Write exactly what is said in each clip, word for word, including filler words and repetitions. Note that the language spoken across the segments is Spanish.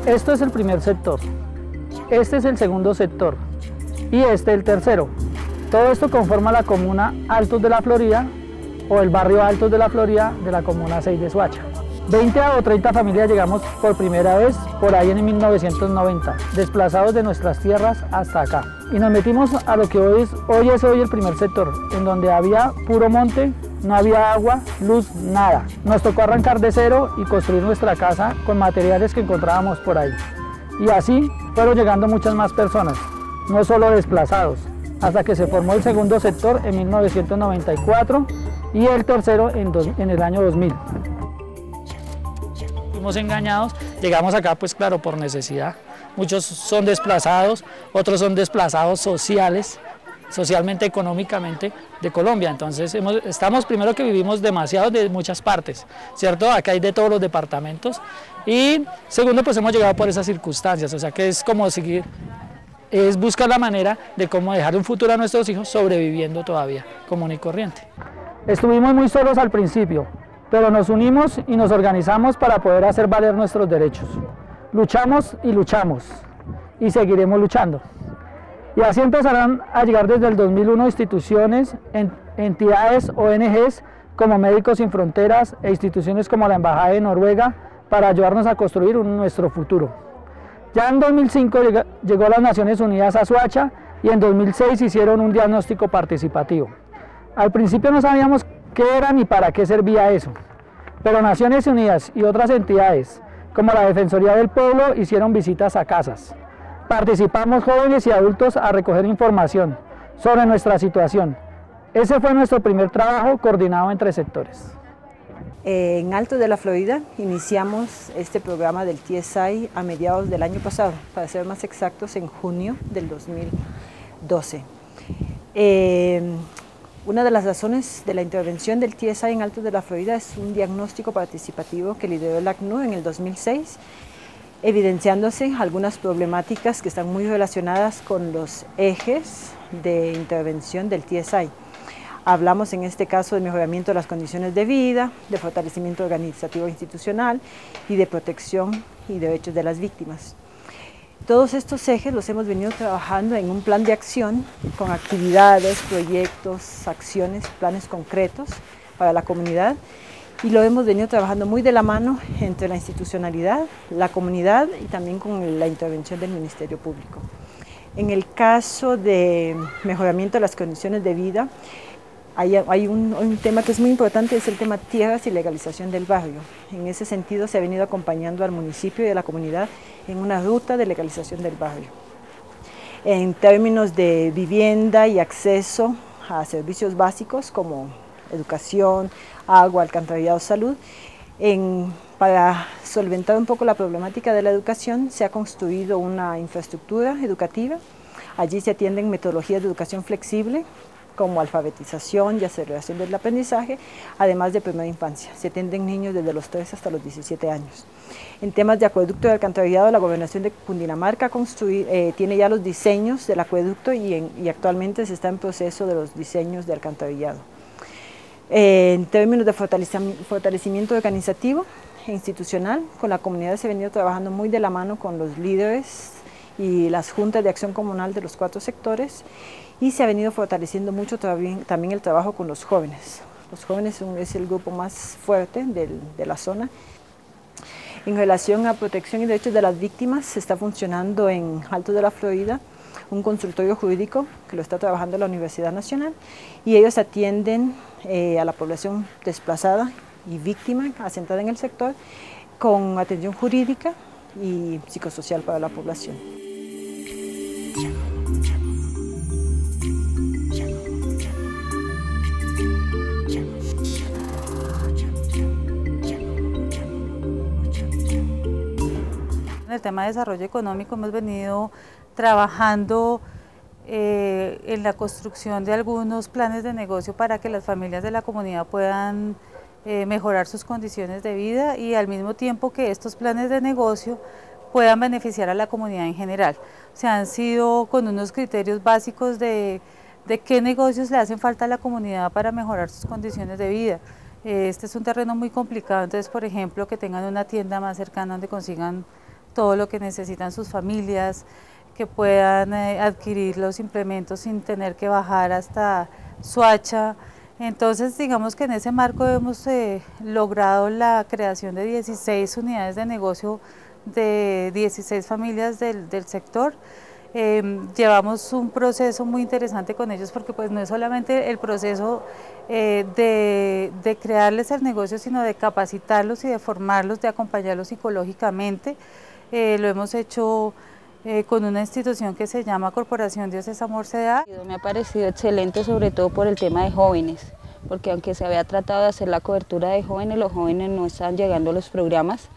Esto es el primer sector, este es el segundo sector y este el tercero. Todo esto conforma la comuna Altos de la Florida o el barrio Altos de la Florida de la comuna seis de Soacha. veinte o treinta familias llegamos por primera vez por ahí en mil novecientos noventa, desplazados de nuestras tierras hasta acá. Y nos metimos a lo que hoy es hoy, es hoy el primer sector, en donde había puro monte, no había agua, luz, nada. Nos tocó arrancar de cero y construir nuestra casa con materiales que encontrábamos por ahí. Y así fueron llegando muchas más personas, no solo desplazados, hasta que se formó el segundo sector en mil novecientos noventa y cuatro y el tercero en, dos, en el año dos mil. Fuimos engañados, llegamos acá pues claro por necesidad, muchos son desplazados, otros son desplazados sociales, socialmente, económicamente de Colombia, entonces hemos, estamos primero que vivimos demasiado de muchas partes, ¿cierto? Acá hay de todos los departamentos y segundo pues hemos llegado por esas circunstancias, o sea que es como seguir, es buscar la manera de cómo dejar un futuro a nuestros hijos sobreviviendo todavía común y corriente. Estuvimos muy solos al principio, pero nos unimos y nos organizamos para poder hacer valer nuestros derechos. Luchamos y luchamos y seguiremos luchando. Y así empezarán a llegar desde el dos mil uno instituciones, entidades, O N Ges como Médicos Sin Fronteras e instituciones como la Embajada de Noruega para ayudarnos a construir un, nuestro futuro. Ya en dos mil cinco llegó las Naciones Unidas a Soacha y en dos mil seis hicieron un diagnóstico participativo. Al principio no sabíamos qué era ni para qué servía eso, pero Naciones Unidas y otras entidades como la Defensoría del Pueblo hicieron visitas a casas. Participamos jóvenes y adultos a recoger información sobre nuestra situación. Ese fue nuestro primer trabajo coordinado entre sectores. En Altos de la Florida iniciamos este programa del T S I a mediados del año pasado, para ser más exactos en junio del dos mil doce. Eh, Una de las razones de la intervención del T S I en Altos de la Florida es un diagnóstico participativo que lideró el A C N U en el dos mil seis, evidenciándose algunas problemáticas que están muy relacionadas con los ejes de intervención del T S I. Hablamos en este caso de mejoramiento de las condiciones de vida, de fortalecimiento organizativo institucional y de protección y derechos de las víctimas. Todos estos ejes los hemos venido trabajando en un plan de acción con actividades, proyectos, acciones, planes concretos para la comunidad y lo hemos venido trabajando muy de la mano entre la institucionalidad, la comunidad y también con la intervención del Ministerio Público. En el caso de mejoramiento de las condiciones de vida, Hay, hay un, un tema que es muy importante, es el tema tierras y legalización del barrio. En ese sentido se ha venido acompañando al municipio y a la comunidad en una ruta de legalización del barrio. En términos de vivienda y acceso a servicios básicos como educación, agua, alcantarillado, salud, en, para solventar un poco la problemática de la educación se ha construido una infraestructura educativa. Allí se atienden metodologías de educación flexible, como alfabetización y aceleración del aprendizaje, además de primera infancia. Se atienden niños desde los tres hasta los diecisiete años. En temas de acueducto y alcantarillado, la Gobernación de Cundinamarca construir, eh, tiene ya los diseños del acueducto y, en, y actualmente se está en proceso de los diseños de alcantarillado. Eh, en términos de fortalecimiento, fortalecimiento organizativo e institucional, con la comunidad se ha venido trabajando muy de la mano con los líderes y las juntas de acción comunal de los cuatro sectores, y se ha venido fortaleciendo mucho también, también el trabajo con los jóvenes. Los jóvenes son, es el grupo más fuerte del, de la zona. En relación a protección y derechos de las víctimas, se está funcionando en Altos de la Florida un consultorio jurídico que lo está trabajando la Universidad Nacional y ellos atienden eh, a la población desplazada y víctima asentada en el sector con atención jurídica y psicosocial para la población. En el tema de desarrollo económico hemos venido trabajando eh, en la construcción de algunos planes de negocio para que las familias de la comunidad puedan eh, mejorar sus condiciones de vida y al mismo tiempo que estos planes de negocio puedan beneficiar a la comunidad en general. O sea, han sido con unos criterios básicos de, de qué negocios le hacen falta a la comunidad para mejorar sus condiciones de vida. Este es un terreno muy complicado, entonces por ejemplo que tengan una tienda más cercana donde consigan todo lo que necesitan sus familias, que puedan eh, adquirir los implementos sin tener que bajar hasta Soacha. Entonces, digamos que en ese marco hemos eh, logrado la creación de dieciséis unidades de negocio de dieciséis familias del, del sector. Eh, llevamos un proceso muy interesante con ellos porque pues no es solamente el proceso eh, de, de crearles el negocio, sino de capacitarlos y de formarlos, de acompañarlos psicológicamente. Eh, lo hemos hecho eh, con una institución que se llama Corporación Dios es Amor C D A. Me ha parecido excelente, sobre todo por el tema de jóvenes, porque aunque se había tratado de hacer la cobertura de jóvenes, los jóvenes no están llegando a los programas.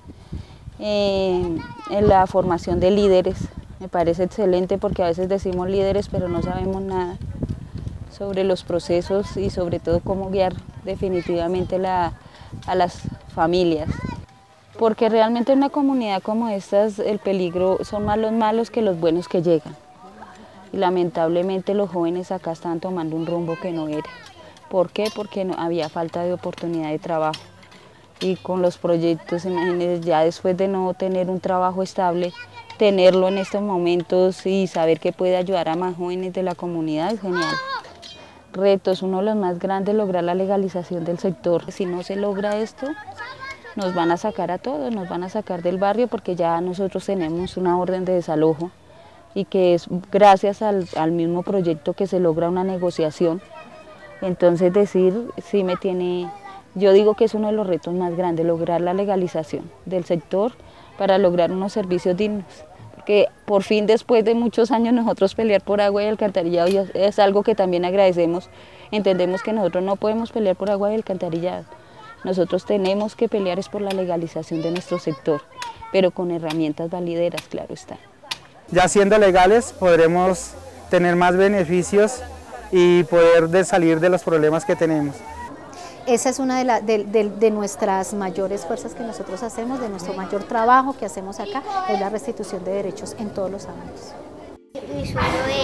Eh, en la formación de líderes me parece excelente porque a veces decimos líderes pero no sabemos nada sobre los procesos y sobre todo cómo guiar definitivamente la, a las familias. Porque realmente en una comunidad como esta el peligro son más los malos que los buenos que llegan. Y lamentablemente los jóvenes acá están tomando un rumbo que no era. ¿Por qué? Porque no, había falta de oportunidad de trabajo. Y con los proyectos, imagínense, ya después de no tener un trabajo estable, tenerlo en estos momentos y saber que puede ayudar a más jóvenes de la comunidad es genial. Retos, uno de los más grandes, lograr la legalización del sector. Si no se logra esto, nos van a sacar a todos, nos van a sacar del barrio porque ya nosotros tenemos una orden de desalojo y que es gracias al, al mismo proyecto que se logra una negociación. Entonces decir, sí me tiene... Yo digo que es uno de los retos más grandes, lograr la legalización del sector para lograr unos servicios dignos. Porque por fin, después de muchos años, nosotros pelear por agua y alcantarillado es algo que también agradecemos. Entendemos que nosotros no podemos pelear por agua y alcantarillado. Nosotros tenemos que pelear es por la legalización de nuestro sector, pero con herramientas valideras, claro está. Ya siendo legales podremos tener más beneficios y poder de salir de los problemas que tenemos. Esa es una de, la, de, de, de nuestras mayores fuerzas que nosotros hacemos, de nuestro mayor trabajo que hacemos acá, es la restitución de derechos en todos los ámbitos. Mi sueño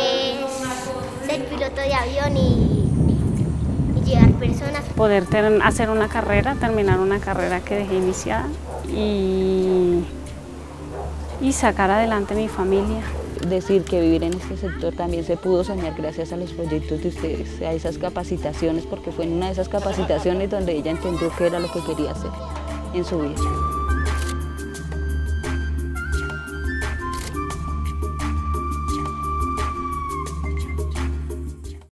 es ser piloto de avión y, y llevar personas. Poder ter, hacer una carrera, terminar una carrera que dejé iniciada y, y sacar adelante mi familia. Decir que vivir en este sector también se pudo soñar gracias a los proyectos de ustedes, a esas capacitaciones, porque fue en una de esas capacitaciones donde ella entendió qué era lo que quería hacer en su vida.